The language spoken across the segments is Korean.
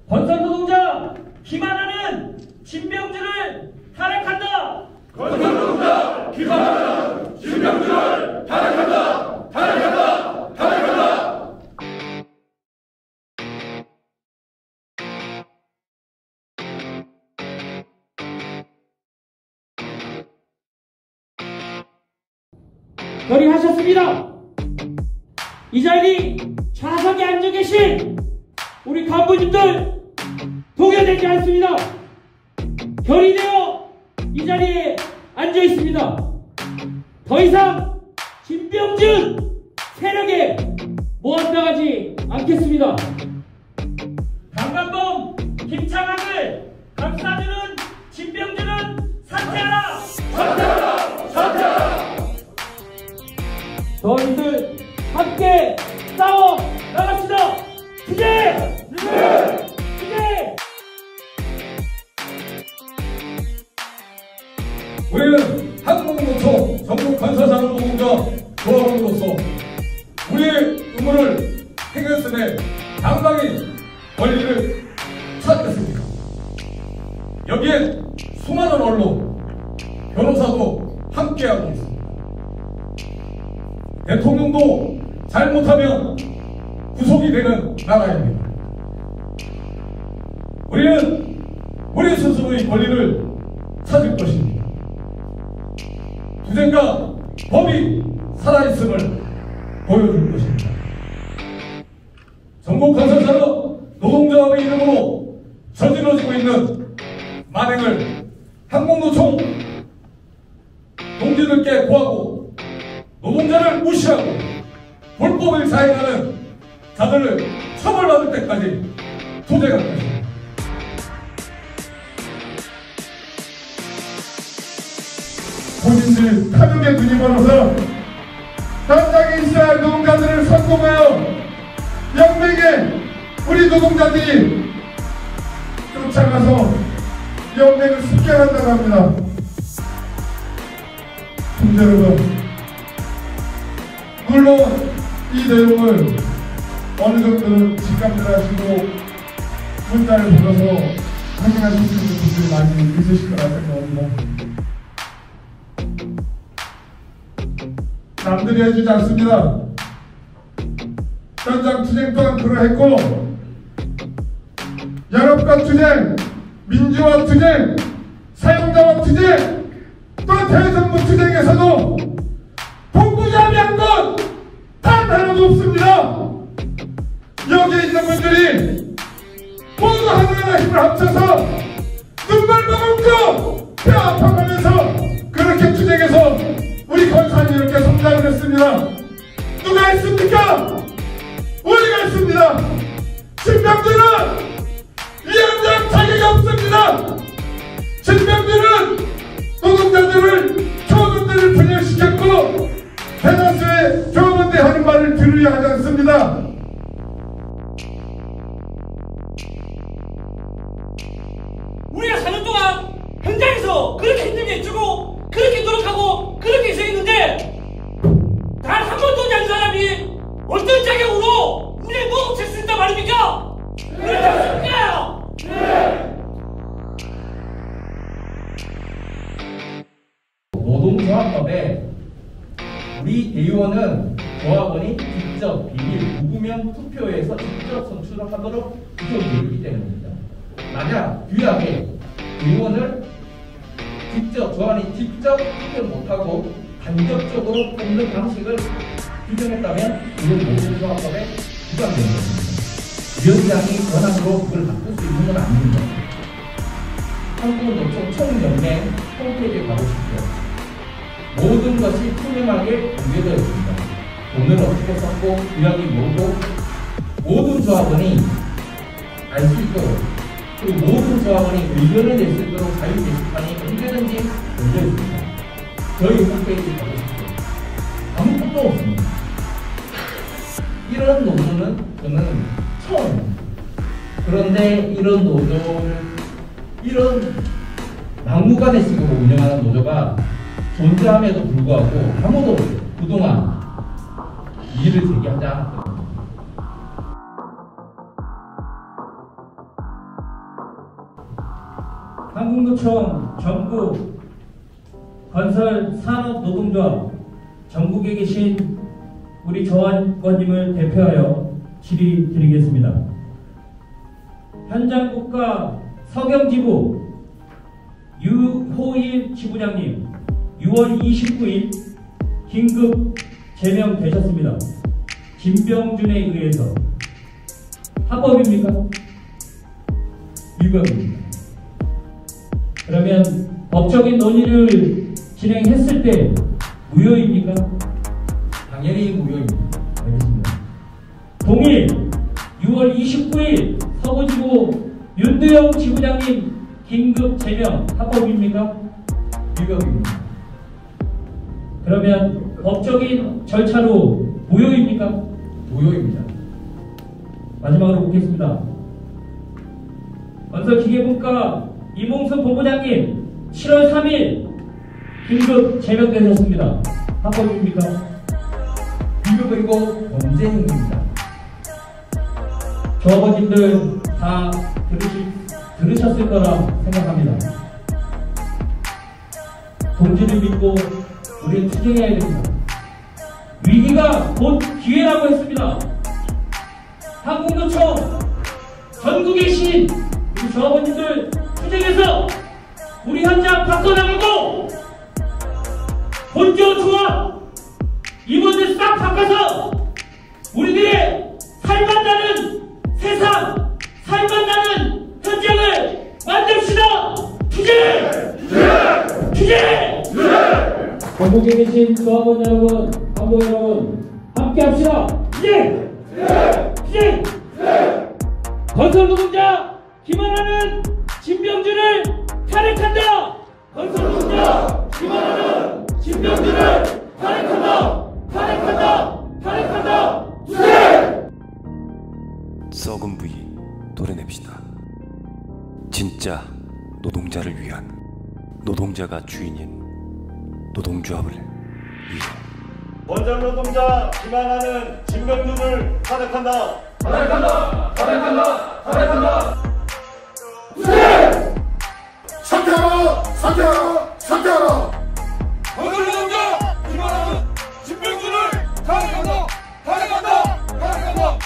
건설노동자 김하나는 진병주를 탄핵한다. 건설노동자 김하나는 진병주를 탄핵한다. 탄핵한다. 탄핵한다. 결의하셨습니다. 이 자리 좌석에 앉아 계신 우리 간부님들 동요되지 않습니다. 결의되어 이 자리에 앉아 있습니다. 더 이상 진병준 세력에 모아나가지 않겠습니다. 강간범 김창학을 감싸주는 진병준은 사퇴하라! 사퇴하라! 사퇴하라! 저희들 함께 싸워 나갑시다. 투쟁! 투쟁! 우리는 한국노총 전국건설산업노동자 조합원으로서 우리의 의무를 행했음에 당당히 권리를 찾겠습니다. 여기에 수많은 언론, 변호사도 함께하고 있습니다. 대통령도 잘못하면 구속이 되는 나라입니다. 우리는 우리 스스로의 권리를 찾을 것입니다. 투쟁과 법이 살아있음을 보여줄 것입니다. 전국건설산업 노동조합의 이름으로 저질러지고 있는 만행을 한국노총 동지들께 고하고 노동자를 무시하고 불법을 사행하는 자들을 처벌받을 때까지 투쟁할 것입니다. 본인들 탐욕에 눈이 멀어서 현장에 있어야 할 노동자들을 선동하여 연맹에 우리 노동자들이 쫓아가서 연맹을 습격한다고 합니다. 총재 여러분, 물론 이 내용을 어느 정도는 직감들 하시고 문자를 보내서 확인하실 수 있는 분들이 많이 있으실 거라 생각합니다. 남들이 해주지 않습니다. 현장 투쟁 또한 그러했고, 연합과 투쟁, 민주화 투쟁, 사용자와 투쟁, 또 대정부 투쟁에서도 본부장이 한 것 단 하나도 없습니다. 여기에 있는 분들이 모두 하나하나 힘을 합쳐서 눈물 머금고 뼈 아파가면서 그렇게 투쟁해서 우리 건설이 이렇게 성장을 했습니다. 누가 했습니까? 우리가 했습니다. 진병들은 위원장 자격이 없습니다. 진병들은 노동자들을 조합원들을 분열시켰고 대다수의 조합원들 하는 말을 들으려 하지 않습니다. 우리가 4년 동안 현장에서 그렇게 힘들게 해주고 그렇게 노력하고 그렇게 희생했는데 단 한 번도 오지 않은 사람이 어떤 자격으로 우리의 노동체를 쓴단 말입니까? 그렇지 않습니까? 노동조합법에 우리 대의원은 조합원이 직접 비밀 무구명 투표에서 직접 선출을 하도록 구성되어 있기 때문입니다. 만약 유약에 대의원을 조합원이 직접 투표를 못하고 간접적으로 뽑는 방식을 규정했다면 이건 노동조합법에 위반되는 겁니다. 위원장이 권한으로 그걸 바꿀 수 있는 건 아닙니다. 한국노총 총연맹 홈페이지에 가보십시오. 모든 것이 투명하게 공개되어 있습니다. 돈을 어떻게 썼고 유약이 뭐고 모든 조합원이 알 수 있도록, 그리고 모든 조합원이 의견을 낼 수 있도록 자유 게시판이 언제든지 열려 있습니다. 저희 홈페이지 가보십시오. 아무것도 없습니다. 이런 노조는 저는 처음입니다. 그런데 이런 노조를, 이런 막무가내식으로 운영하는 노조가 존재함에도 불구하고 아무도 그동안 이의를 제기하지 않았거든요. 한국노총 전국 건설 산업 노동조합 전국에 계신 우리 조합원님을 대표하여 질의드리겠습니다. 현장국가 서경지부 유호일 지부장님 6월 29일 긴급 제명되셨습니다. 김병준에 의해서 합법입니까? 위법입니다. 그러면 법적인 논의를 진행했을 때 무효입니까? 당연히 무효입니다. 알겠습니다. 동일 6월 29일 서부지부 윤두영 지부장님 긴급 제명 합법입니까? 위법입니다. 그러면 법적인 절차로 무효입니까? 무효입니다. 마지막으로 묻겠습니다. 건설기계분과 이몽수 본부장님 7월 3일 긴급 제명되셨습니다. 합법입니까? 위법이고 범죄 행위입니다. 조합원님들 다 들으셨을 거라 생각합니다. 동지를 믿고 우리는 투쟁해야 됩니다. 위기가 곧 기회라고 했습니다. 한국노총 전국에 계신 우리 조합원님들 투쟁해서 우리 현장 바꿔나가고 본조 조합 임원들 싹 바꿔서 우리들의 살맛나는 세상, 살맛나는 현장을 만듭시다. 투쟁! 투쟁! 전국에 계신 조합원 여러분, 간부 여러분, 함께 합시다. 투쟁! 투쟁! 건설노동자 김하나는 진병준을 탄핵한다. 건설노동자 김하나는 진병준을 탄핵한다. 탄핵한다. 탄핵한다. 투쟁! 썩은 부위 도려냅시다. 진짜 노동자를 위한, 노동자가 주인인 노동조합을 위해. 원전 노동자 김하나는 진병준을 탄핵한다. 탄핵한다! 탄핵한다! 탄핵한다! 사퇴하라! 사퇴하라! 사퇴하라! 건설노동자 김하나는 진병준을 탄핵한다! 탄핵한다! 탄핵한다!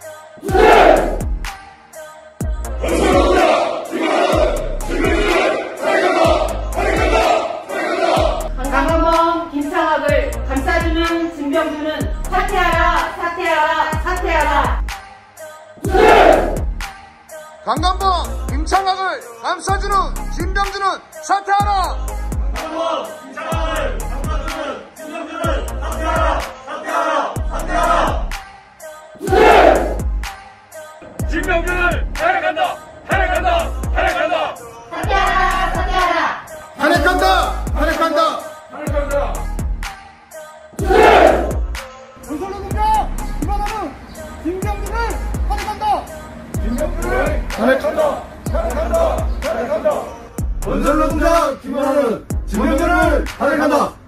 건설노동자 김하나는 진병준을 탄핵한다! 탄핵한다! 탄핵한다! 강한범 김창학을 감싸주는 진병준은 사퇴하라! 사퇴하라! 사퇴하라! 강간범 김창학을 감싸주는 진병준은 사퇴하라! 강한범 김창학을 감싸주는 진병준을 사퇴하라. 사퇴하라. 사퇴하라. 진병준을 탄핵한다! 탄핵한다! 탄핵한다! 사퇴하라! 사퇴하라! 탄핵한다! 탄핵한다! 탄핵한다! 건설노동자 김하나는 진병준을 탄핵한다! 진병준을 탄핵한다! 탄핵한다! 탄핵한다! 건설노동자 김하나는 진병준을 탄핵한다!